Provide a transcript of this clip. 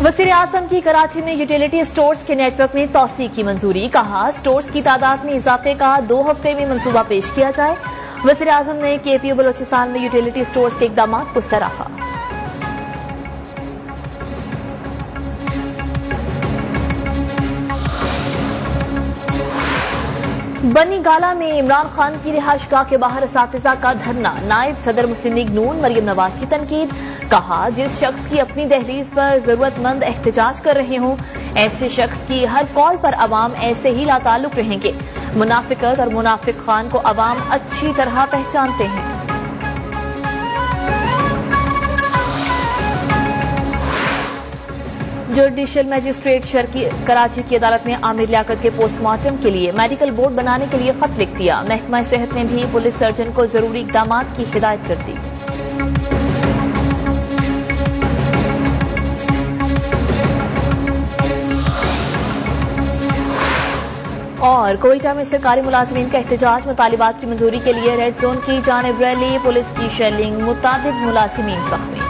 वज़ीर आज़म की कराची में यूटिलिटी स्टोर्स के नेटवर्क में तौसीक की मंजूरी। कहा, स्टोर्स की तादाद में इजाफे का 2 हफ्ते में मंसूबा पेश किया जाए। वज़ीर आज़म ने KPU बलोचिस्तान में यूटिलिटी स्टोर्स के इकदाम को सराहा। बनी गाला में इमरान खान की रिहाइशगाह के बाहर असातिज़ा का धरना। नायब सदर मुस्लिम लीग नून मरियम नवाज की तनकीद। कहा, जिस शख्स की अपनी दहलीज पर जरूरतमंद एहतजाज कर रहे हों, ऐसे शख्स की हर कॉल पर अवाम ऐसे ही लाताल्लुक रहेंगे। मुनाफिकत और मुनाफिक खान को अवाम अच्छी तरह पहचानते हैं। जुडिशल मजिस्ट्रेट कराची की अदालत ने आमिर लियाकत के पोस्टमार्टम के लिए मेडिकल बोर्ड बनाने के लिए खत लिख दिया। महकमा सेहत ने भी पुलिस सर्जन को जरूरी इकदाम की हिदायत कर दी। और कोयटा में सरकारी मुलाजिमीन का एहतजाज। मुतालिबात की मंजूरी के लिए रेड जोन की जानिब रैली। पुलिस की शेलिंग, मुतादिद मुलाजिमीन जख्मी।